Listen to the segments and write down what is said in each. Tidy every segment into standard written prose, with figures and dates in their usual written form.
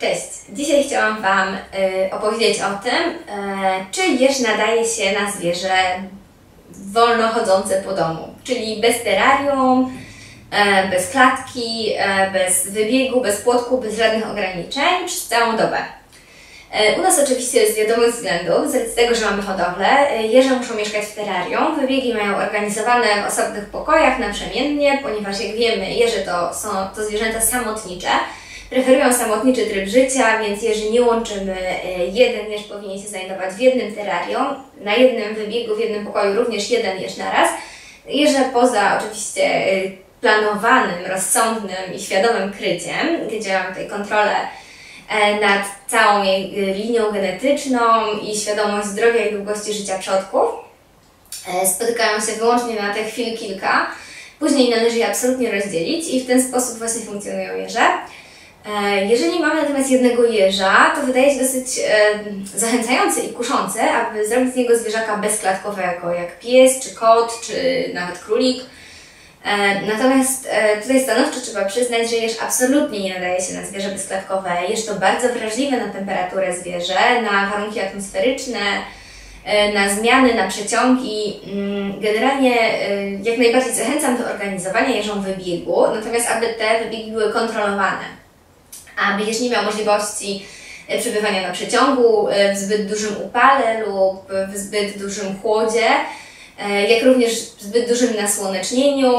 Cześć! Dzisiaj chciałam Wam opowiedzieć o tym, czy jeż nadaje się na zwierzę wolno chodzące po domu, czyli bez terrarium, bez klatki, bez wybiegu, bez płotku, bez żadnych ograniczeń przez całą dobę. U nas oczywiście z wiadomych względów, z racji tego, że mamy hodowlę, jeże muszą mieszkać w terrarium. Wybiegi mają organizowane w osobnych pokojach naprzemiennie, ponieważ jak wiemy, jeże są to zwierzęta samotnicze. Preferują samotniczy tryb życia, więc jeży nie łączymy. Jeden jeż powinien się znajdować w jednym terrarium, na jednym wybiegu, w jednym pokoju również jeden jeż naraz. Jeże poza oczywiście planowanym, rozsądnym i świadomym kryciem, gdzie mamy tutaj kontrolę nad całą jej linią genetyczną i świadomość zdrowia i długości życia przodków, spotykają się wyłącznie na te chwil kilka. Później należy je absolutnie rozdzielić i w ten sposób właśnie funkcjonują jeże. Jeżeli mamy natomiast jednego jeża, to wydaje się dosyć zachęcające i kuszące, aby zrobić z niego zwierzaka bezklatkowego, jak pies, czy kot, czy nawet królik. Natomiast tutaj stanowczo trzeba przyznać, że jeż absolutnie nie nadaje się na zwierzę bezklatkowe. Jeż to bardzo wrażliwe na temperaturę zwierzę, na warunki atmosferyczne, na zmiany, na przeciągi. Generalnie jak najbardziej zachęcam do organizowania jeżom wybiegu, natomiast aby te wybiegi były kontrolowane. Aby jeż nie miał możliwości przebywania na przeciągu, w zbyt dużym upale lub w zbyt dużym chłodzie, jak również w zbyt dużym nasłonecznieniu.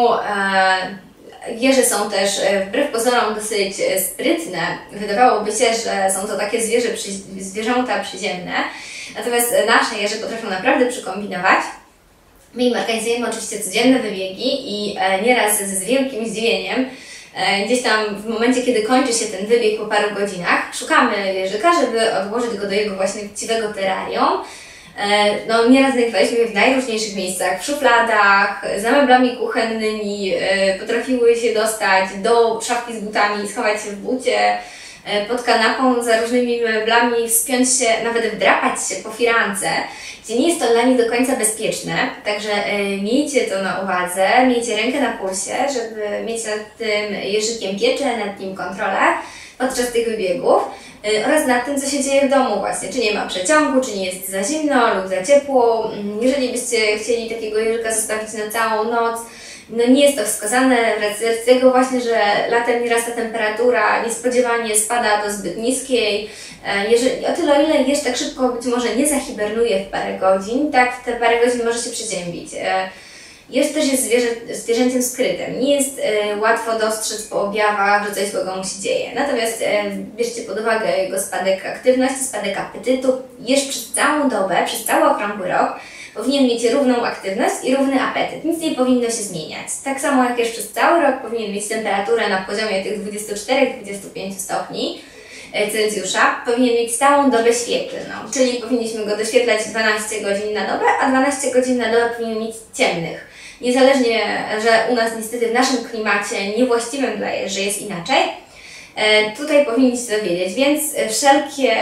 Jeże są też wbrew pozorom dosyć sprytne. Wydawałoby się, że są to takie zwierzęta przyziemne, natomiast nasze jeże potrafią naprawdę przykombinować. My im organizujemy oczywiście codzienne wybiegi i nieraz z wielkim zdziwieniem gdzieś tam w momencie, kiedy kończy się ten wybieg po paru godzinach, szukamy jeżyka, żeby odłożyć go do jego właściwego terrarium. Nieraz znajdowaliśmy je w najróżniejszych miejscach, w szufladach, za meblami kuchennymi, potrafiły się dostać do szafki z butami, schować się w bucie, pod kanapą, za różnymi meblami, wspiąć się, nawet wdrapać się po firance, gdzie nie jest to dla nich do końca bezpieczne. Także miejcie to na uwadze, miejcie rękę na pulsie, żeby mieć nad tym jeżykiem pieczę, nad nim kontrolę podczas tych wybiegów oraz nad tym, co się dzieje w domu właśnie, czy nie ma przeciągu, czy nie jest za zimno lub za ciepło. Jeżeli byście chcieli takiego jeżyka zostawić na całą noc, nie jest to wskazane z tego właśnie, że latem nieraz ta temperatura niespodziewanie spada do zbyt niskiej. O tyle, o ile jeż tak szybko być może nie zahibernuje w parę godzin, tak w te parę godzin może się przeziębić. Jeż też jest zwierzęciem skrytym. Nie jest łatwo dostrzec po objawach, że coś złego mu się dzieje. Natomiast bierzcie pod uwagę jego spadek aktywności, spadek apetytu. Jeż przez całą dobę, przez cały okrągły rok powinien mieć równą aktywność i równy apetyt. Nic nie powinno się zmieniać. Tak samo jak jeż przez cały rok powinien mieć temperaturę na poziomie tych 24-25 stopni Celsjusza, powinien mieć stałą dobę świetlną, czyli powinniśmy go doświetlać 12 godzin na dobę, a 12 godzin na dobę powinien mieć ciemnych. Niezależnie, że u nas niestety w naszym klimacie niewłaściwym dla jeży jest inaczej, tutaj powinniście to wiedzieć, więc wszelkie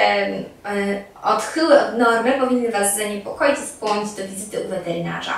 odchyły od normy powinny Was zaniepokoić i skłonić do wizyty u weterynarza.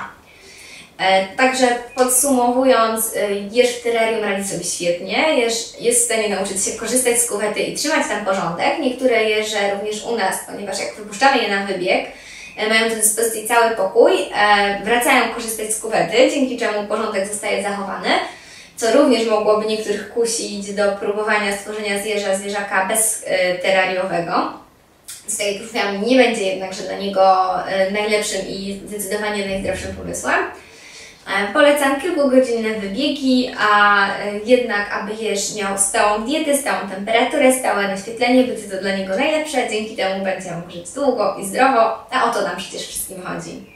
Także podsumowując, jeż w terrarium radzi sobie świetnie, jeż jest w stanie nauczyć się korzystać z kuwety i trzymać tam porządek. Niektóre jeże również u nas, ponieważ jak wypuszczamy je na wybieg, mają do dyspozycji cały pokój, wracają korzystać z kuwety, dzięki czemu porządek zostaje zachowany, co również mogłoby niektórych kusić do próbowania stworzenia z jeża zwierzaka bezterrariowego. Z tak jak już mówiłam, nie będzie jednakże dla niego najlepszym i zdecydowanie najzdrowszym pomysłem. Polecam kilkugodzinne wybiegi, a jednak aby jeż miał stałą dietę, stałą temperaturę, stałe naświetlenie, będzie to dla niego najlepsze, dzięki temu będzie mógł żyć długo i zdrowo, a o to nam przecież wszystkim chodzi.